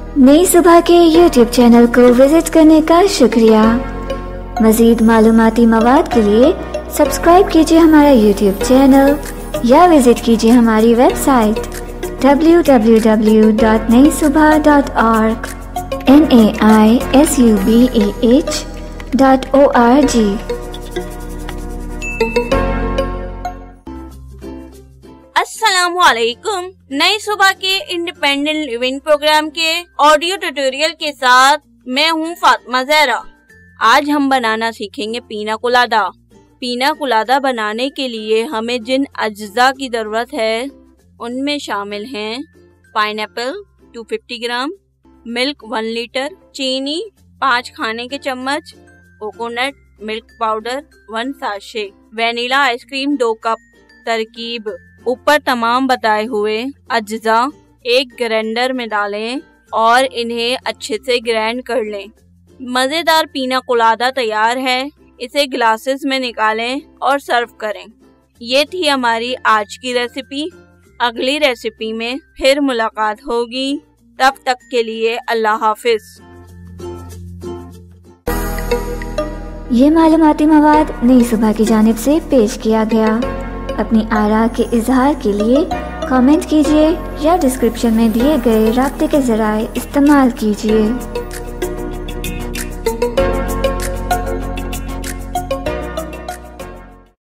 नई सुबह के YouTube चैनल को विजिट करने का शुक्रिया। मज़ीद मालूमाती मवाद के लिए सब्सक्राइब कीजिए हमारा YouTube चैनल या विजिट कीजिए हमारी वेबसाइट www.naisubah.org naisubah.org। अस्सलामुअलैकुम। नई सुबह के इंडिपेंडेंट लिविंग प्रोग्राम के ऑडियो ट्यूटोरियल के साथ मैं हूं फातिमा ज़हरा। आज हम बनाना सीखेंगे पीना कोलादा। पीना कोलादा बनाने के लिए हमें जिन अज्जा की ज़रूरत है उनमें शामिल हैं पाइनएप्पल 250 ग्राम, मिल्क 1 लीटर, चीनी 5 खाने के चम्मच, coconut milk powder 1 sachet, vanilla ice cream 2 cup. तरकीब: ऊपर तमाम बताए हुए अज्जा एक ग्राइंडर में डालें और इन्हें अच्छे से ग्राइंड कर लें। मज़ेदार पीना कोलादा तैयार है। इसे ग्लासेस में निकालें और सर्व करें। ये थी हमारी आज की रेसिपी। अगली रेसिपी में फिर मुलाकात होगी। तब तक के लिए अल्लाह हाफिज। ये मालूमाती मवाद नई सुबह की जानिब से पेश किया गया। अपनी आरा के इजहार के लिए कमेंट कीजिए या डिस्क्रिप्शन में दिए गए राब्ते के ज़राए इस्तेमाल कीजिए।